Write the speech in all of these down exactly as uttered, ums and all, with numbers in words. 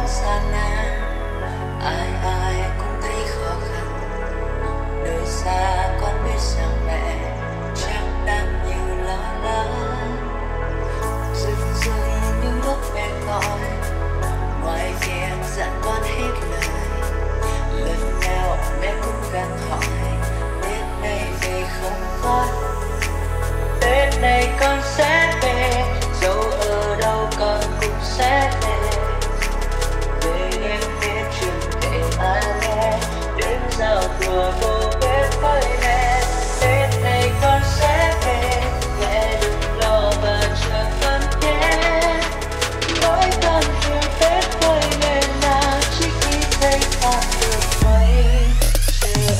quá gian nan, ai ai cũng thấy khó khăn. Đời xa con biết rằng mẹ chẳng đang nhiều lo lắng. Dừng dừng những lúc mệt mỏi, ngoài việc dặn con hết lời. Lần nào mẹ cũng gắng hỏi, Tết này về không con? Tết này con sẽ về, dẫu ở đâu con cũng sẽ về. Về em hết chuyện kể ai nghe, đến giao thừa vô bếp với mẹ. Tết này con sẽ về, mẹ đừng lo và chờ con nhé. Nói con hiểu Tết với mẹ là chỉ khi thấy con được quay trở.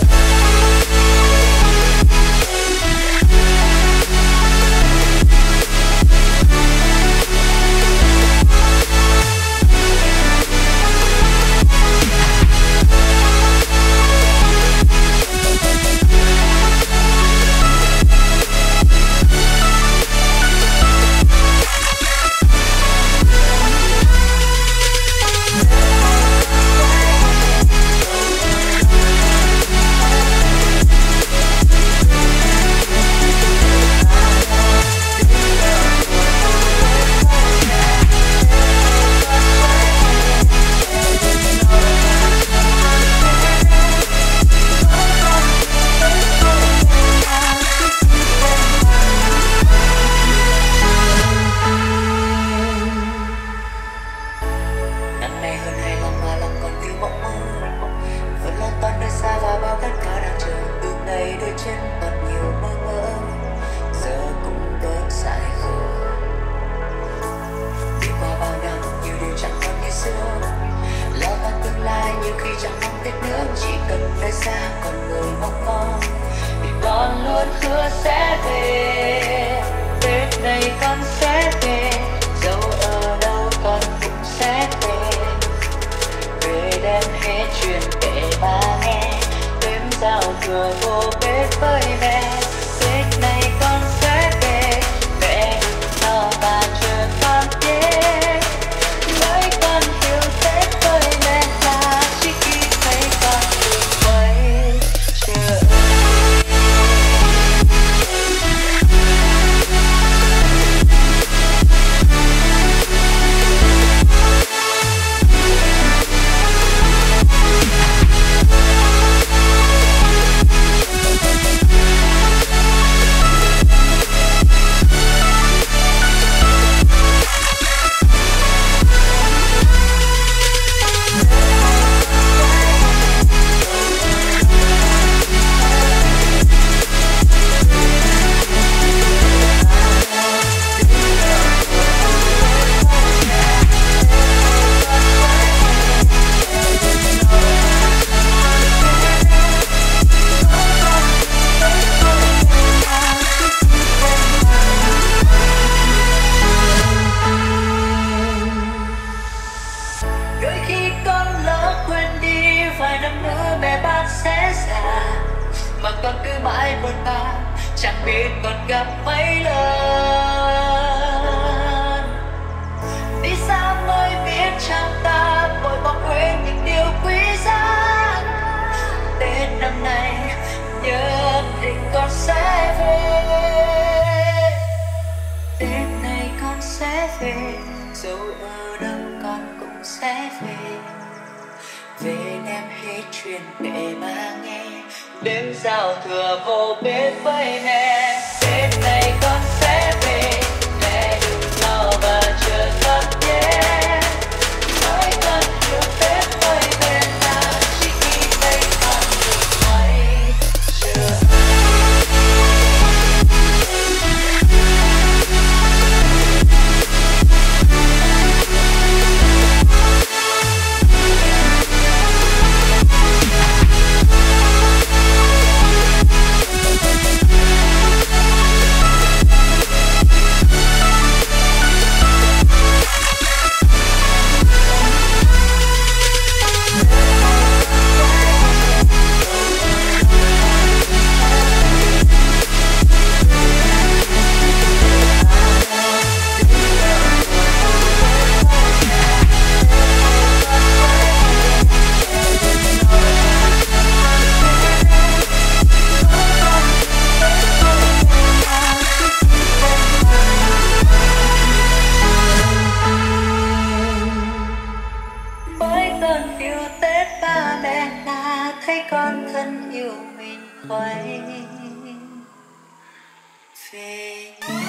mang thân yêu mình quay về.